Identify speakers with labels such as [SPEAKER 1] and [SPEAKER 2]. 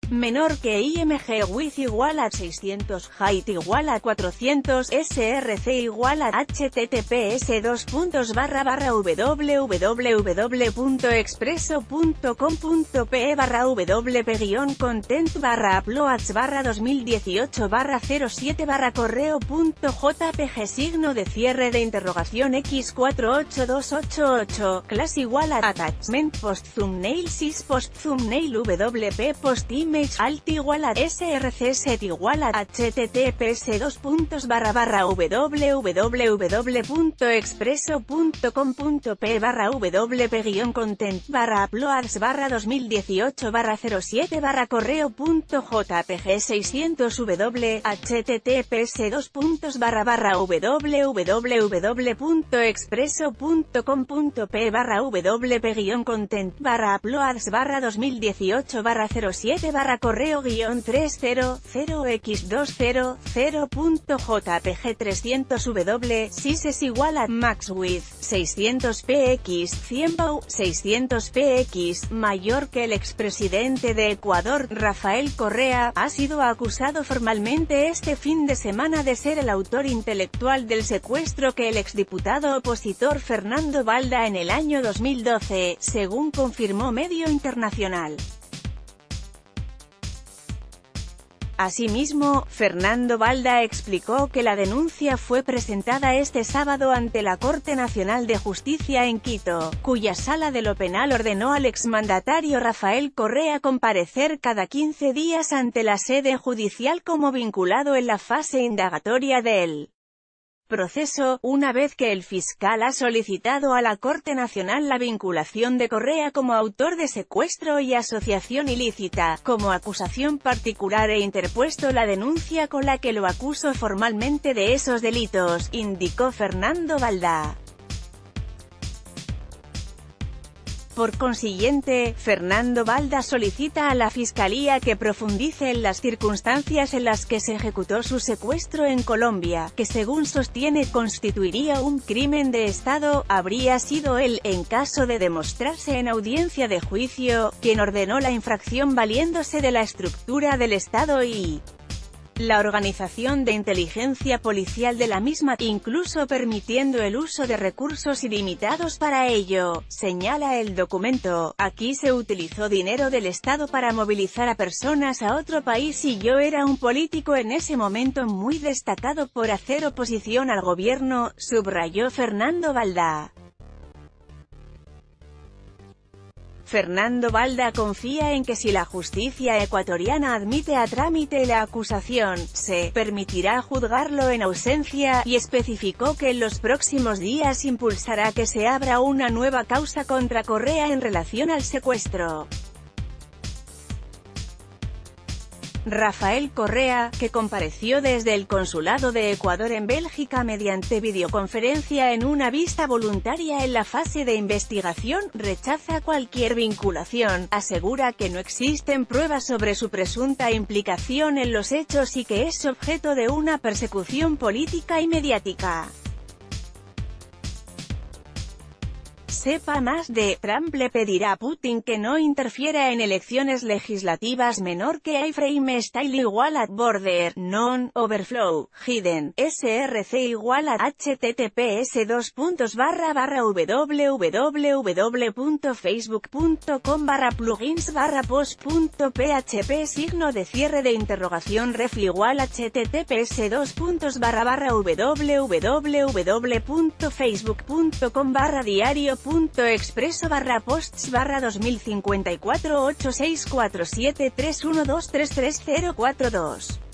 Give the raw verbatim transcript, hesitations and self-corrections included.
[SPEAKER 1] menor que img width igual a seiscientos, height igual a cuatrocientos, src igual a https dos puntos barra barra www.expreso.com.pe barra wp-content barra uploads barra dos mil dieciocho barra cero siete barra correo.jpg signo de cierre de interrogación x cuatro ocho dos ocho ocho, class igual a attachment post thumbnail sys post thumbnail wp post image alt igual a src set igual a https dos puntos barra barra www.expreso.com.pe barra wp-content barra uploads barra dos mil dieciocho barra cero siete barra correo.jpg seiscientos w https dos puntos barra barra www.expreso.com.pe barra wp-content barra uploads barra dos mil dieciocho barra cero siete barra correo guión trescientos x doscientos.jpg trescientos w sys es igual a max width seiscientos px cien pau seiscientos px mayor que el expresidente de Ecuador, Rafael Correa, ha sido acusado formalmente este fin de semana de ser el autor intelectual del secuestro que el exdiputado opositor Fernando Balda en el año dos mil doce, según confirmó medio internacional. Asimismo, Fernando Balda explicó que la denuncia fue presentada este sábado ante la Corte Nacional de Justicia en Quito, cuya Sala de lo Penal ordenó al exmandatario Rafael Correa comparecer cada quince días ante la sede judicial como vinculado en la fase indagatoria del proceso, una vez que el fiscal ha solicitado a la Corte Nacional la vinculación de Correa como autor de secuestro y asociación ilícita, como acusación particular e interpuesto la denuncia con la que lo acuso formalmente de esos delitos, indicó Fernando Balda. Por consiguiente, Fernando Balda solicita a la Fiscalía que profundice en las circunstancias en las que se ejecutó su secuestro en Colombia, que según sostiene constituiría un crimen de Estado. Habría sido él, en caso de demostrarse en audiencia de juicio, quien ordenó la infracción valiéndose de la estructura del Estado y la organización de inteligencia policial de la misma, incluso permitiendo el uso de recursos ilimitados para ello, señala el documento. Aquí se utilizó dinero del Estado para movilizar a personas a otro país y yo era un político en ese momento muy destacado por hacer oposición al gobierno, subrayó Fernando Balda. Fernando Balda confía en que si la justicia ecuatoriana admite a trámite la acusación, se permitirá juzgarlo en ausencia, y especificó que en los próximos días impulsará que se abra una nueva causa contra Correa en relación al secuestro. Rafael Correa, que compareció desde el Consulado de Ecuador en Bélgica mediante videoconferencia en una vista voluntaria en la fase de investigación, rechaza cualquier vinculación, asegura que no existen pruebas sobre su presunta implicación en los hechos y que es objeto de una persecución política y mediática. Sepa más de Trump le pedirá a Putin que no interfiera en elecciones legislativas menor que iframe style igual a border, non, overflow, hidden, src igual a https dos puntos barra barra www.facebook.com barra plugins barra post.php signo de cierre de interrogación ref igual https dos puntos barra barra www.facebook.com barra diario punto expreso barra posts barra dos mil cincuenta y cuatro ocho seis cuatro siete tres uno dos tres tres cero cuatro dos